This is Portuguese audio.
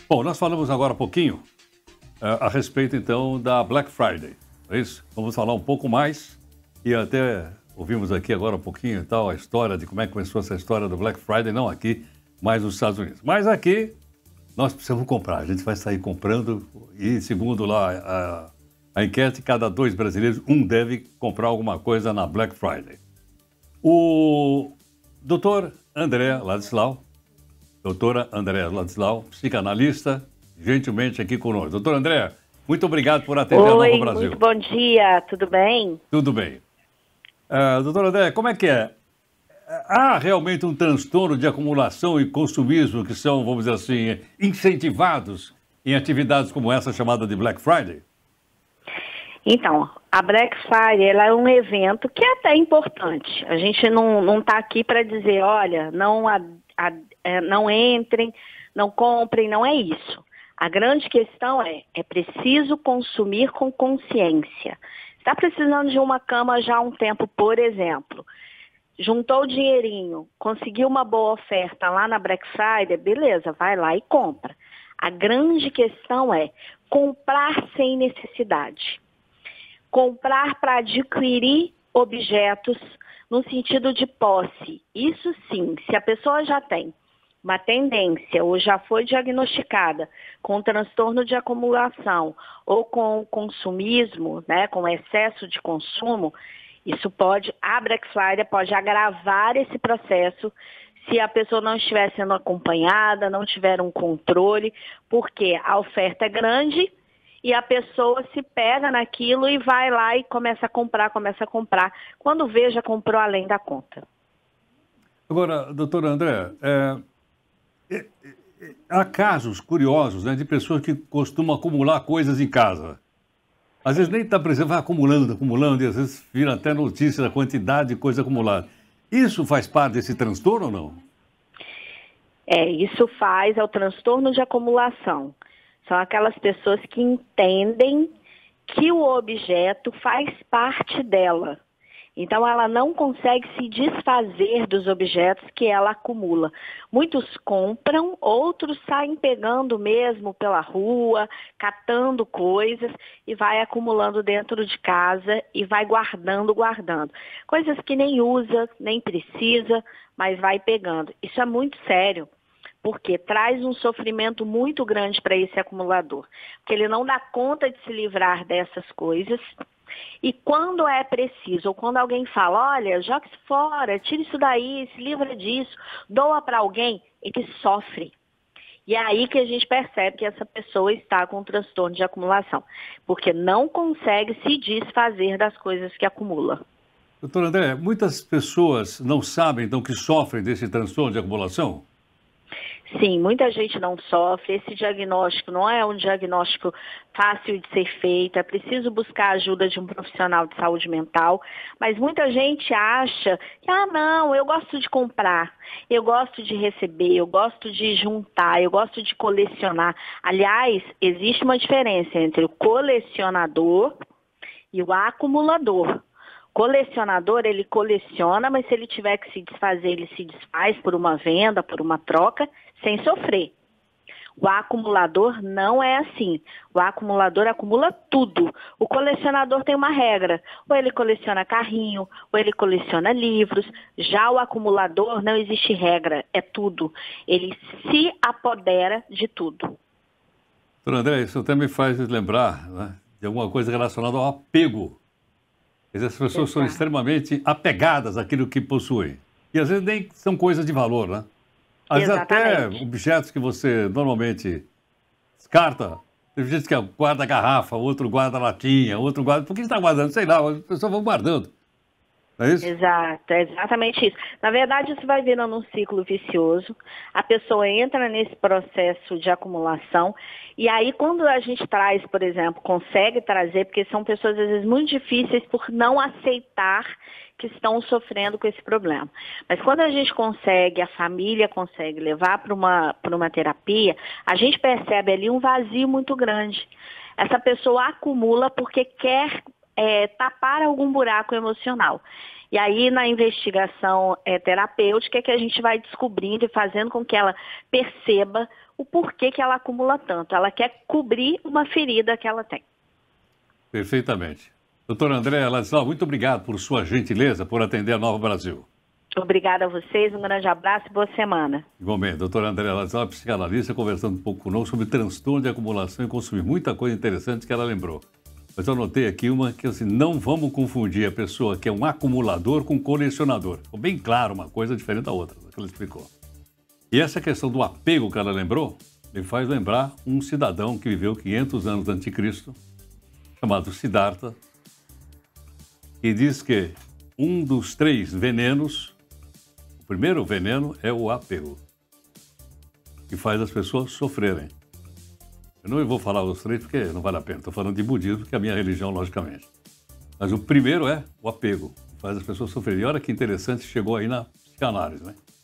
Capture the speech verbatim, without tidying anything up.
Bom, nós falamos agora um pouquinho uh, a respeito, então, da Black Friday, é isso? Vamos falar um pouco mais e até ouvimos aqui agora um pouquinho e tal, a história de como é que começou essa história do Black Friday, não aqui, mas nos Estados Unidos. Mas aqui, nós precisamos comprar, a gente vai sair comprando e, segundo lá a, a enquete, cada dois brasileiros, um deve comprar alguma coisa na Black Friday. O doutor André Ladislau, doutora André Ladislau, psicanalista, gentilmente aqui conosco. Doutor André, muito obrigado por atender a Nova Brasil. Oi, muito bom dia, tudo bem? Tudo bem. Uh, doutor André, como é que é? Há realmente um transtorno de acumulação e consumismo que são, vamos dizer assim, incentivados em atividades como essa chamada de Black Friday? Então, a Black Friday ela é um evento que é até importante. A gente não não está aqui para dizer, olha, não, a, a, é, não entrem, não comprem, não é isso. A grande questão é, é preciso consumir com consciência. Está precisando de uma cama já há um tempo, por exemplo. Juntou o dinheirinho, conseguiu uma boa oferta lá na Black Friday, beleza, vai lá e compra. A grande questão é comprar sem necessidade. Comprar para adquirir objetos no sentido de posse. Isso sim, se a pessoa já tem uma tendência ou já foi diagnosticada com transtorno de acumulação ou com consumismo, né, com excesso de consumo, isso pode, a Black Friday pode agravar esse processo se a pessoa não estiver sendo acompanhada, não tiver um controle, porque a oferta é grande e a pessoa se pega naquilo e vai lá e começa a comprar, começa a comprar. Quando vê, já comprou além da conta. Agora, doutor André, é, é, é, há casos curiosos, né, de pessoas que costumam acumular coisas em casa. Às vezes nem está precisando, vai acumulando, acumulando, e às vezes vira até notícia da quantidade de coisa acumulada. Isso faz parte desse transtorno ou não? É, isso faz, é o transtorno de acumulação. São aquelas pessoas que entendem que o objeto faz parte dela. Então, ela não consegue se desfazer dos objetos que ela acumula. Muitos compram, outros saem pegando mesmo pela rua, catando coisas e vai acumulando dentro de casa e vai guardando, guardando. Coisas que nem usa, nem precisa, mas vai pegando. Isso é muito sério, porque traz um sofrimento muito grande para esse acumulador. Porque ele não dá conta de se livrar dessas coisas. E quando é preciso, ou quando alguém fala, olha, joga isso fora, tira isso daí, se livra disso, doa para alguém, ele sofre. E é aí que a gente percebe que essa pessoa está com um transtorno de acumulação, porque não consegue se desfazer das coisas que acumula. Doutor André, muitas pessoas não sabem, então, que sofrem desse transtorno de acumulação? Sim, muita gente não sofre, esse diagnóstico não é um diagnóstico fácil de ser feito, é preciso buscar a ajuda de um profissional de saúde mental, mas muita gente acha que, ah não, eu gosto de comprar, eu gosto de receber, eu gosto de juntar, eu gosto de colecionar. Aliás, existe uma diferença entre o colecionador e o acumulador. Colecionador, ele coleciona, mas se ele tiver que se desfazer, ele se desfaz por uma venda, por uma troca, sem sofrer. O acumulador não é assim. O acumulador acumula tudo. O colecionador tem uma regra. Ou ele coleciona carrinho, ou ele coleciona livros. Já o acumulador não existe regra, é tudo. Ele se apodera de tudo. Doutor André, isso até me faz lembrar, né, de alguma coisa relacionada ao apego. As pessoas Exato. São extremamente apegadas àquilo que possuem. E às vezes nem são coisas de valor, né? Às vezes até objetos que você normalmente descarta. Tem gente que guarda garrafa, outro guarda latinha, outro guarda... Por que está guardando? Sei lá, as pessoas vão guardando. Não é isso? Exato, é exatamente isso. Na verdade, isso vai virando um ciclo vicioso. A pessoa entra nesse processo de acumulação e aí quando a gente traz, por exemplo, consegue trazer, porque são pessoas às vezes muito difíceis por não aceitar que estão sofrendo com esse problema. Mas quando a gente consegue, a família consegue levar para uma, para uma terapia, a gente percebe ali um vazio muito grande. Essa pessoa acumula porque quer É, tapar algum buraco emocional. E aí, na investigação é, terapêutica, é que a gente vai descobrindo e fazendo com que ela perceba o porquê que ela acumula tanto. Ela quer cobrir uma ferida que ela tem. Perfeitamente. Doutora Andréa Ladislau, muito obrigado por sua gentileza, por atender a Nova Brasil. Obrigada a vocês, um grande abraço e boa semana. Igualmente, doutora Andréa Ladislau, psicanalista, conversando um pouco conosco sobre transtorno de acumulação e consumir. Muita coisa interessante que ela lembrou. Mas eu anotei aqui uma que, assim, não vamos confundir a pessoa que é um acumulador com colecionador. Ficou bem claro, uma coisa diferente da outra, que ela explicou. E essa questão do apego que ela lembrou, me faz lembrar um cidadão que viveu quinhentos anos antes de Cristo, chamado Siddhartha, que diz que um dos três venenos, o primeiro veneno é o apego, que faz as pessoas sofrerem. Eu não vou falar os três porque não vale a pena. Estou falando de budismo, que é a minha religião, logicamente. Mas o primeiro é o apego, que faz as pessoas sofrerem. E olha que interessante, chegou aí na psicanálise, né?